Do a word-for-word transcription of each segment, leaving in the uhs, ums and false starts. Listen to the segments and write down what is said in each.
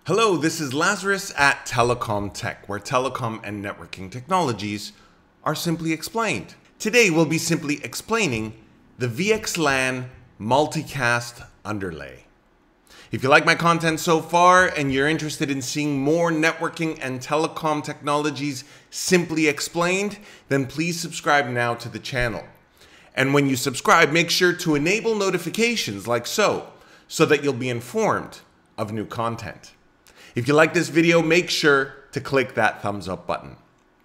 Hello, this is Lazarus at Telecom Tech, where telecom and networking technologies are simply explained. Today we'll be simply explaining the V X LAN Multicast Underlay. If you like my content so far and you're interested in seeing more networking and telecom technologies simply explained, then please subscribe now to the channel. And when you subscribe, make sure to enable notifications like so, so that you'll be informed of new content. If you like this video, make sure to click that thumbs up button.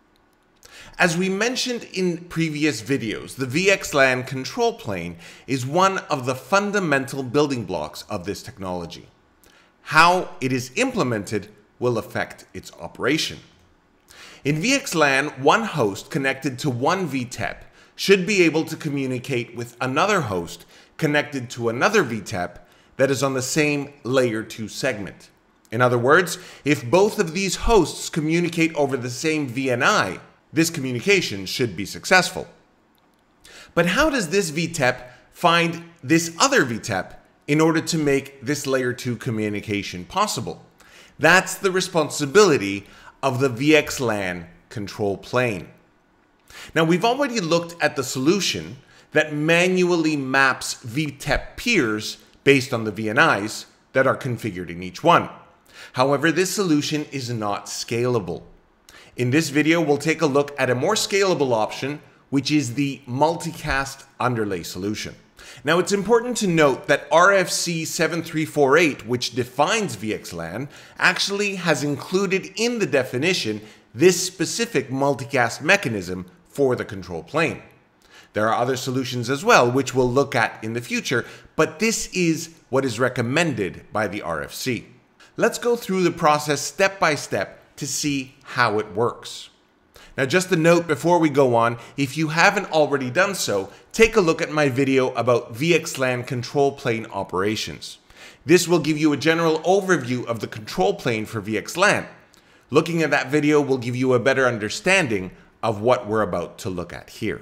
As we mentioned in previous videos, the V X LAN control plane is one of the fundamental building blocks of this technology. How it is implemented will affect its operation. In V X LAN, one host connected to one V TEP should be able to communicate with another host connected to another V TEP that is on the same layer two segment. In other words, if both of these hosts communicate over the same V N I, this communication should be successful. But how does this V TEP find this other V TEP in order to make this layer two communication possible? That's the responsibility of the V X LAN control plane. Now, we've already looked at the solution that manually maps V TEP peers based on the V N Is that are configured in each one. However, this solution is not scalable. In this video, we'll take a look at a more scalable option, which is the Multicast Underlay solution. Now, it's important to note that R F C seven three four eight, which defines V X LAN, actually has included in the definition this specific multicast mechanism for the control plane. There are other solutions as well, which we'll look at in the future, but this is what is recommended by the R F C. Let's go through the process step by step to see how it works. Now, just a note before we go on, if you haven't already done so, take a look at my video about V X LAN control plane operations. This will give you a general overview of the control plane for V X LAN. Looking at that video will give you a better understanding of what we're about to look at here.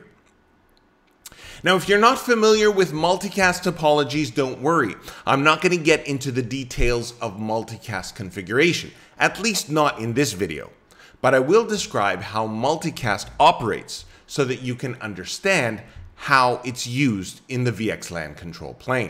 Now, if you're not familiar with multicast topologies, don't worry. I'm not going to get into the details of multicast configuration, at least not in this video. But I will describe how multicast operates so that you can understand how it's used in the V X LAN control plane.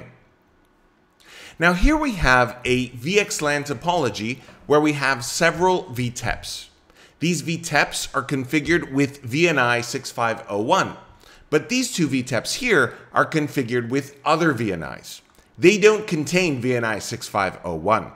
Now, here we have a V X LAN topology where we have several V TEPs. These V TEPs are configured with V N I six five zero one. But these two V TEPs here are configured with other V N Is. They don't contain V N I six five zero one.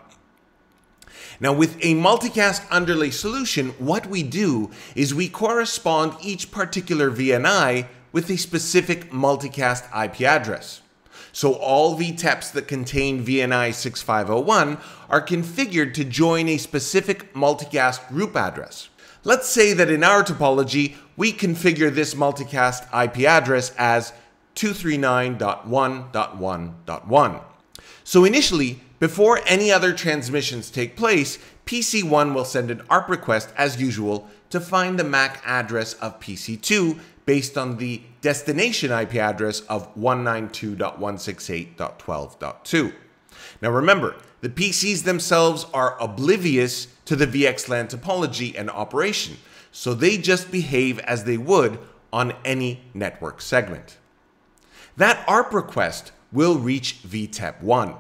Now, with a multicast underlay solution, what we do is we correspond each particular V N I with a specific multicast I P address. So all V TEPs that contain V N I six five zero one are configured to join a specific multicast group address. Let's say that in our topology, we configure this multicast I P address as two thirty-nine dot one dot one dot one. So initially, before any other transmissions take place, P C one will send an A R P request as usual to find the M A C address of P C two based on the destination I P address of one ninety-two dot one sixty-eight dot twelve dot two. Now remember, the P Cs themselves are oblivious to the V X LAN topology and operation, so they just behave as they would on any network segment. That A R P request will reach V TEP one.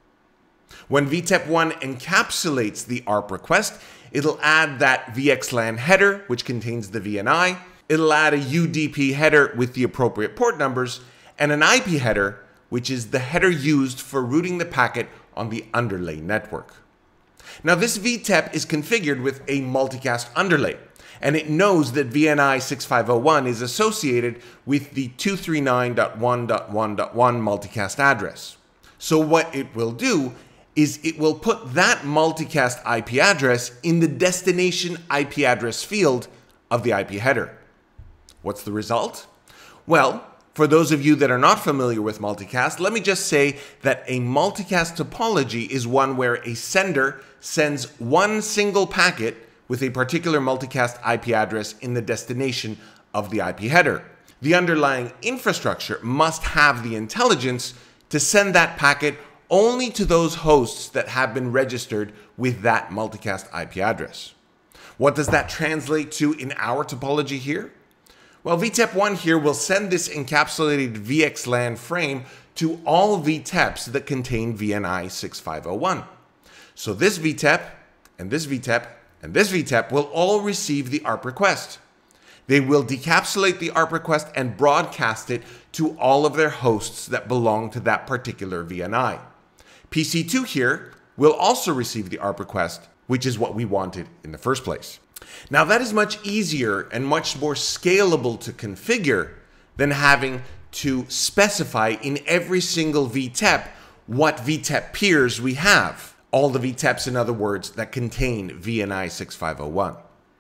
When V TEP one encapsulates the A R P request, it'll add that V X LAN header, which contains the V N I, it'll add a U D P header with the appropriate port numbers, and an I P header, which is the header used for routing the packet on the underlay network. Now, this V TEP is configured with a multicast underlay, and it knows that V N I six five zero one is associated with the two thirty-nine dot one dot one dot one multicast address. So what it will do is it will put that multicast I P address in the destination I P address field of the I P header. What's the result? Well, for those of you that are not familiar with multicast, let me just say that a multicast topology is one where a sender sends one single packet with a particular multicast I P address in the destination of the I P header. The underlying infrastructure must have the intelligence to send that packet only to those hosts that have been registered with that multicast I P address. What does that translate to in our topology here? Well, V TEP one here will send this encapsulated V X LAN frame to all V TEPs that contain V N I six five zero one. So this V TEP, and this V TEP, and this V TEP will all receive the A R P request. They will decapsulate the A R P request and broadcast it to all of their hosts that belong to that particular V N I. P C two here will also receive the A R P request, which is what we wanted in the first place. Now that is much easier and much more scalable to configure than having to specify in every single V TEP what V TEP peers we have. All the V TEPs, in other words, that contain V N I six five zero one.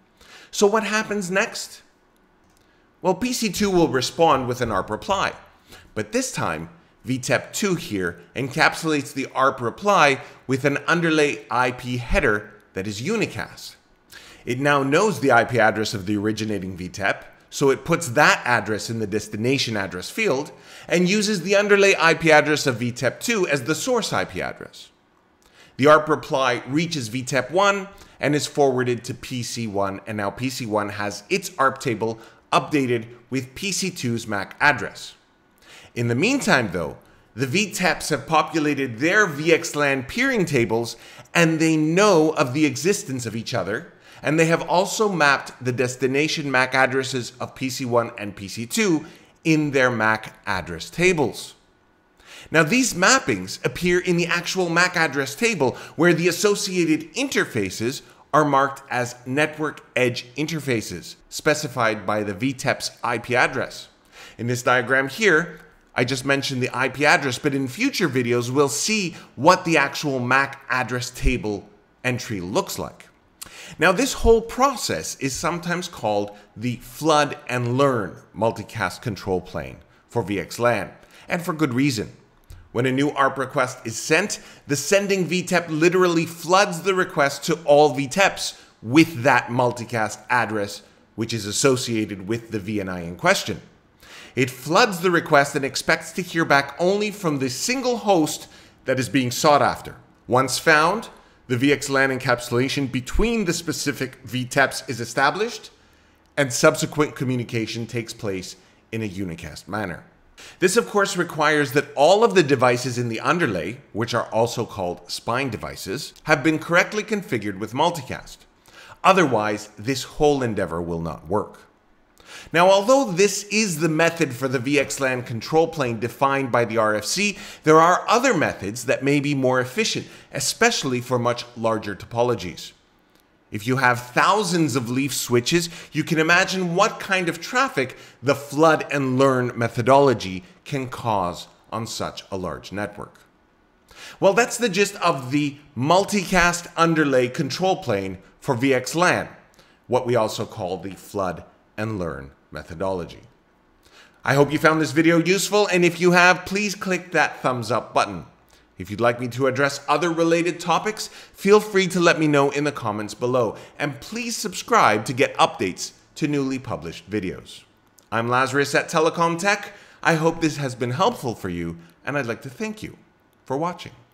So what happens next? Well, P C two will respond with an A R P reply, but this time V TEP two here encapsulates the A R P reply with an underlay I P header that is unicast. It now knows the I P address of the originating V TEP, so it puts that address in the destination address field and uses the underlay I P address of V TEP two as the source I P address. The A R P reply reaches V TEP one and is forwarded to P C one, and now P C one has its A R P table updated with P C two's M A C address. In the meantime, though, the V TEPs have populated their V X LAN peering tables, and they know of the existence of each other, and they have also mapped the destination M A C addresses of P C one and P C two in their M A C address tables. Now, these mappings appear in the actual M A C address table, where the associated interfaces are marked as network edge interfaces, specified by the V TEP's I P address. In this diagram here, I just mentioned the I P address, but in future videos, we'll see what the actual M A C address table entry looks like. Now, this whole process is sometimes called the flood and learn multicast control plane for V X LAN, and for good reason. When a new A R P request is sent, the sending V TEP literally floods the request to all V TEPs with that multicast address, which is associated with the V N I in question. It floods the request and expects to hear back only from the single host that is being sought after. Once found, the V X LAN encapsulation between the specific V TEPs is established, and subsequent communication takes place in a unicast manner. This, of course, requires that all of the devices in the underlay, which are also called spine devices, have been correctly configured with multicast. Otherwise, this whole endeavor will not work. Now, although this is the method for the V X LAN control plane defined by the R F C, there are other methods that may be more efficient, especially for much larger topologies. If you have thousands of leaf switches, you can imagine what kind of traffic the flood and learn methodology can cause on such a large network. Well, that's the gist of the multicast underlay control plane for V X LAN, what we also call the flood and learn methodology. I hope you found this video useful, and if you have, please click that thumbs up button. If you'd like me to address other related topics, feel free to let me know in the comments below, and please subscribe to get updates to newly published videos. I'm Lazarus at Telecom Tech. I hope this has been helpful for you, and I'd like to thank you for watching.